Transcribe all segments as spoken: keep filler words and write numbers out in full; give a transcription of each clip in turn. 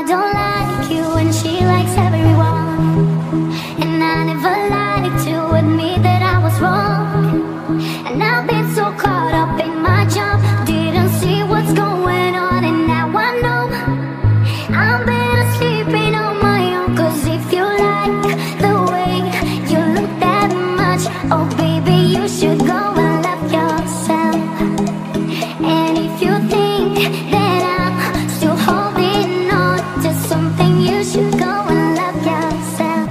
don't like you and she likes everyone. And I never liked to admit that I was wrong. And I've been so caught up in my job, didn't see what's going on. And now I know I'm better sleeping on my own. Cause if you like the way you look that much, oh baby, you should go and love yourself. And if you think that I'm still holding on to something, you should go and love yourself.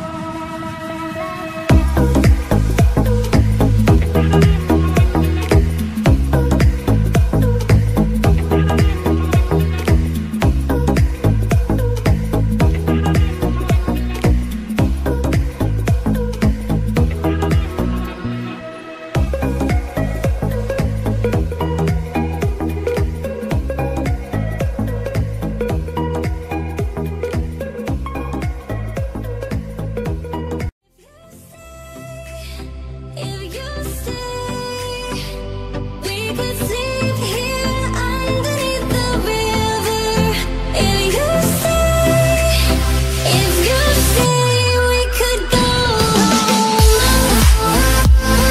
If you stay, we could sleep here underneath the river. If you stay, if you stay, we could go home.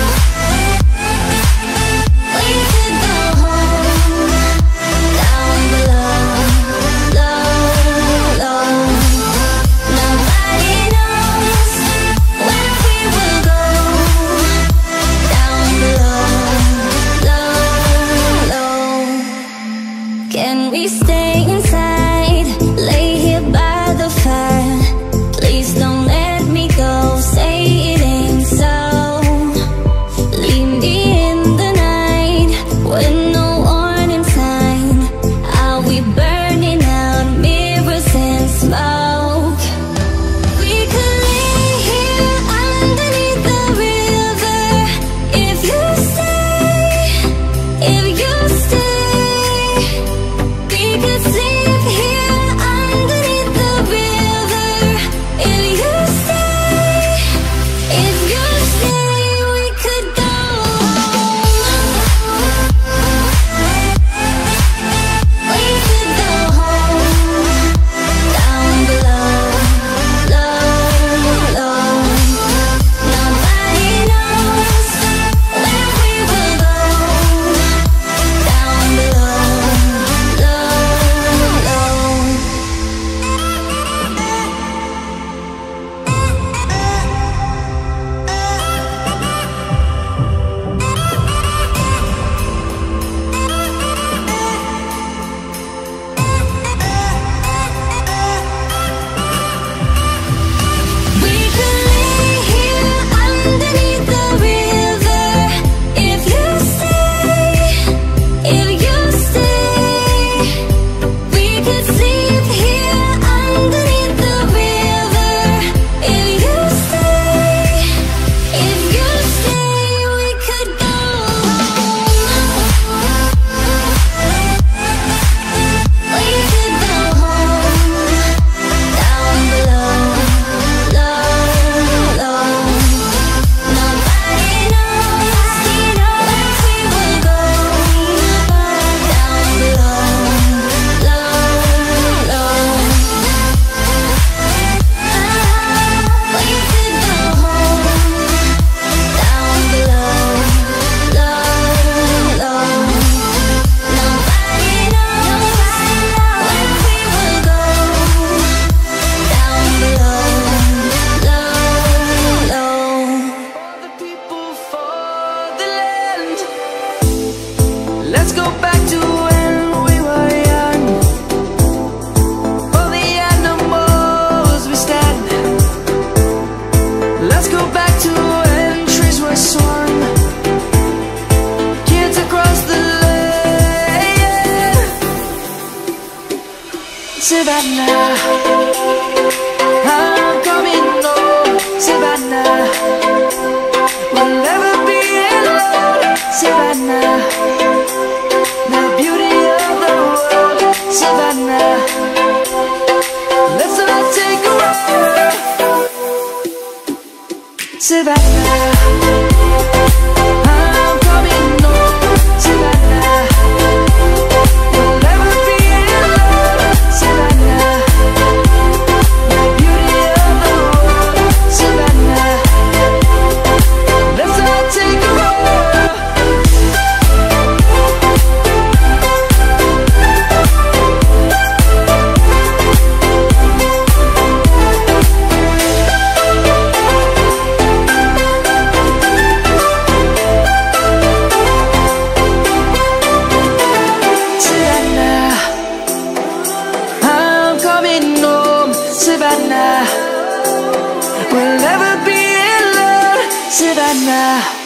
We could go home, down below, low, low. Nobody knows where we will go. Down below, low, low. Can we stay inside? Lay here by the fire. Please don't let me go. Say it ain't so. Leave me in the night with no warning sign. I'll be burning out mirrors and smoke. We could lay here underneath the river. If you stay, if you stay, we could sleep here underneath the river. If you stay, if you stay, we could go home. We could go home, down below, low, low. Nobody knows where we will go. Down below, low, low. We could lay here underneath the river. If you stay, if you stay, we could sleep here underneath the river. If you stay, if you stay, we could go home. We could go home, down below, low, low. Nobody knows where we will go. Down below, low, low. We could go home, down below, low, low. Nobody knows where we will go. Down below, low, low. For the people, for the land. Let's go back to when we were young. For the animals we stand. Let's go back to when trees were swung. Kids across the land. Savannah, I'm coming home. Savannah, we'll never be alone. Savannah, the beauty of the world. Savannah, let's all take a ride. Savannah, I'm coming home. Savannah, we'll never be alone. Savannah. Savannah. We'll never be alone, Savannah.